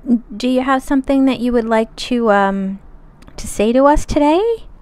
Do you have something that you would like to say to us today?